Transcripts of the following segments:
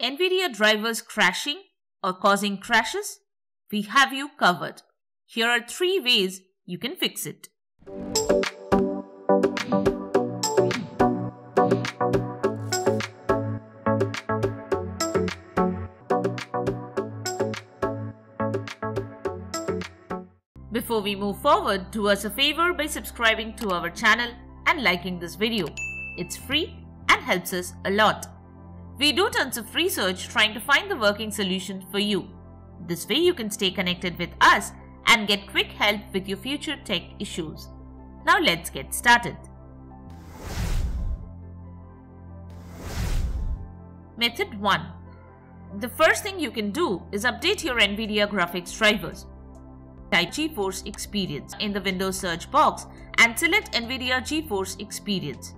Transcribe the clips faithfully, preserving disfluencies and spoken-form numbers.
Nvidia drivers crashing or causing crashes? We have you covered. Here are three ways you can fix it. Before we move forward, do us a favor by subscribing to our channel and liking this video. It's free and helps us a lot. We do tons of research trying to find the working solution for you. This way you can stay connected with us and get quick help with your future tech issues. Now let's get started. Method one. The first thing you can do is update your Nvidia graphics drivers. Type GeForce Experience in the Windows search box and select Nvidia GeForce Experience.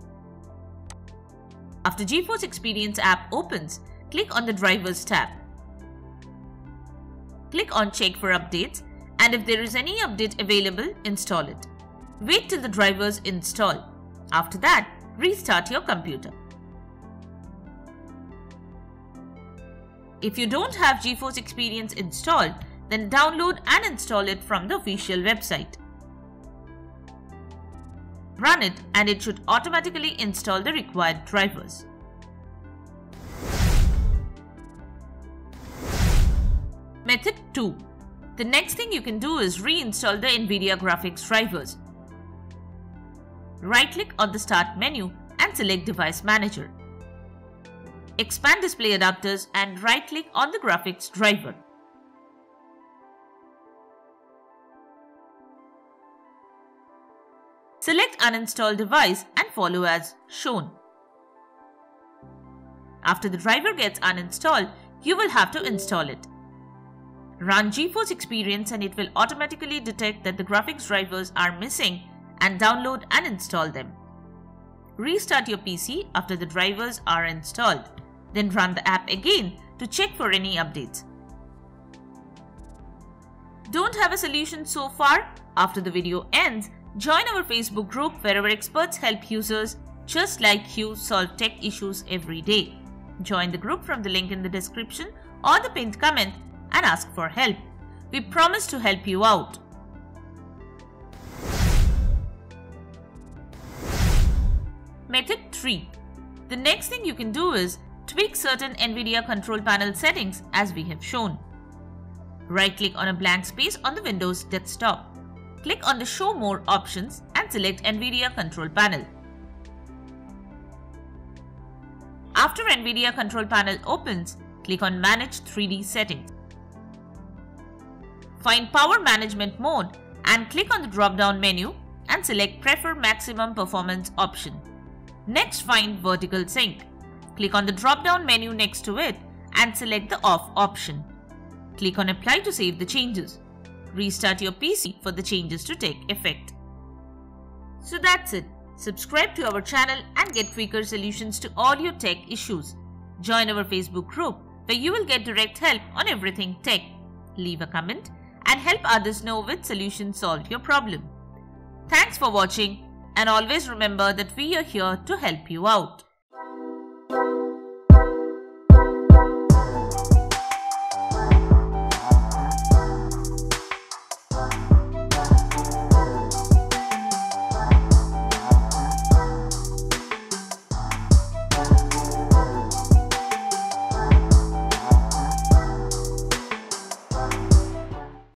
After GeForce Experience app opens, click on the Drivers tab. Click on Check for updates, and if there is any update available, install it. Wait till the drivers install. After that, restart your computer. If you don't have GeForce Experience installed, then download and install it from the official website. Run it and it should automatically install the required drivers. Method two. The next thing you can do is reinstall the Nvidia graphics drivers. Right-click on the Start menu and select Device Manager. Expand Display Adapters and right-click on the graphics driver. Select Uninstall Device and follow as shown. After the driver gets uninstalled, you will have to install it. Run GeForce Experience and it will automatically detect that the graphics drivers are missing and download and install them. Restart your P C after the drivers are installed. Then run the app again to check for any updates. Don't have a solution so far? After the video ends, join our Facebook group where our experts help users just like you solve tech issues every day. Join the group from the link in the description or the pinned comment and ask for help. We promise to help you out. Method three. The next thing you can do is tweak certain Nvidia control panel settings as we have shown. Right-click on a blank space on the Windows desktop. Click on the Show More options and select Nvidia Control Panel. After Nvidia Control Panel opens, click on Manage three D Settings. Find Power Management Mode and click on the drop-down menu and select Prefer Maximum Performance option. Next, find Vertical Sync. Click on the drop-down menu next to it and select the Off option. Click on Apply to save the changes. Restart your P C for the changes to take effect. So that's it. Subscribe to our channel and get quicker solutions to all your tech issues. Join our Facebook group where you will get direct help on everything tech. Leave a comment and help others know which solution solved your problem. Thanks for watching and always remember that we are here to help you out.